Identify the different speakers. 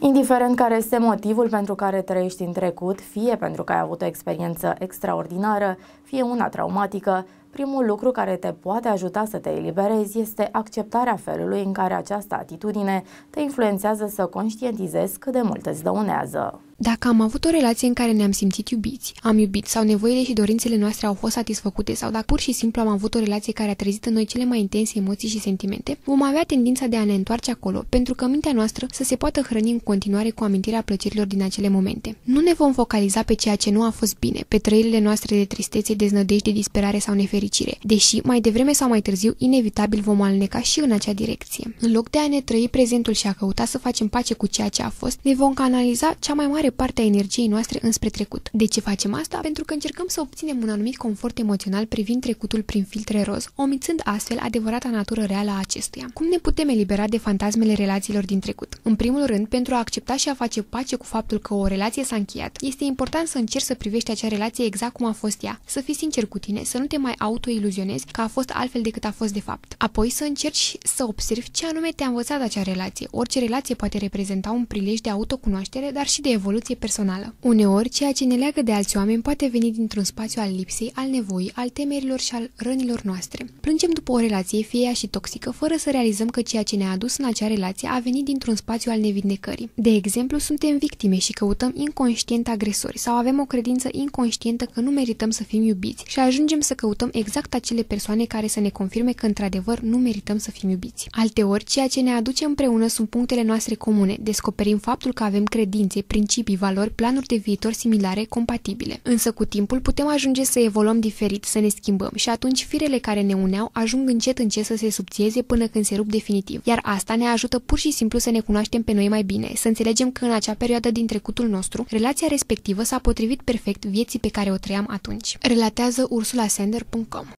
Speaker 1: Indiferent care este motivul pentru care trăiești în trecut, fie pentru că ai avut o experiență extraordinară, fie una traumatică, primul lucru care te poate ajuta să te eliberezi este acceptarea felului în care această atitudine te influențează să conștientizezi cât de mult îți dăunează.
Speaker 2: Dacă am avut o relație în care ne-am simțit iubiți, am iubit sau nevoile și dorințele noastre au fost satisfăcute sau dacă pur și simplu am avut o relație care a trezit în noi cele mai intense emoții și sentimente, vom avea tendința de a ne întoarce acolo pentru că mintea noastră să se poată hrăni în continuare cu amintirea plăcerilor din acele momente. Nu ne vom focaliza pe ceea ce nu a fost bine, pe trăirile noastre de tristețe, deznădejde, disperare sau nefericire, deși mai devreme sau mai târziu inevitabil vom aluneca și în acea direcție. În loc de a ne trăi prezentul și a căuta să facem pace cu ceea ce a fost, ne vom canaliza cea mai mare parte a energiei noastre înspre trecut. De ce facem asta? Pentru că încercăm să obținem un anumit confort emoțional privind trecutul prin filtre roz, omițând astfel adevărata natură reală a acestuia. Cum ne putem elibera de fantasmele relațiilor din trecut? În primul rând, pentru a accepta și a face pace cu faptul că o relație s-a încheiat, este important să încerci să privești acea relație exact cum a fost ea, să fii sincer cu tine, să nu te mai autoiluzionezi că a fost altfel decât a fost de fapt. Apoi să încerci să observi ce anume te-a învățat acea relație. Orice relație poate reprezenta un prilej de autocunoaștere, dar și de evoluție personală. Uneori, ceea ce ne leagă de alți oameni poate veni dintr-un spațiu al lipsei, al nevoii, al temerilor și al rănilor noastre. Plângem după o relație, fie ea și toxică, fără să realizăm că ceea ce ne-a adus în acea relație a venit dintr-un spațiu al nevindecării. De exemplu, suntem victime și căutăm inconștient agresori sau avem o credință inconștientă că nu merităm să fim iubiți și ajungem să căutăm exact acele persoane care să ne confirme că într-adevăr nu merităm să fim iubiți. Alteori, ceea ce ne aduce împreună sunt punctele noastre comune. Descoperim faptul că avem credințe, principii, valori, planuri de viitor similare, compatibile. Însă cu timpul putem ajunge să evoluăm diferit, să ne schimbăm și atunci firele care ne uneau ajung încet să se subțieze până când se rup definitiv. Iar asta ne ajută pur și simplu să ne cunoaștem pe noi mai bine, să înțelegem că în acea perioadă din trecutul nostru, relația respectivă s-a potrivit perfect vieții pe care o trăiam atunci. Relatează ursulasander.com.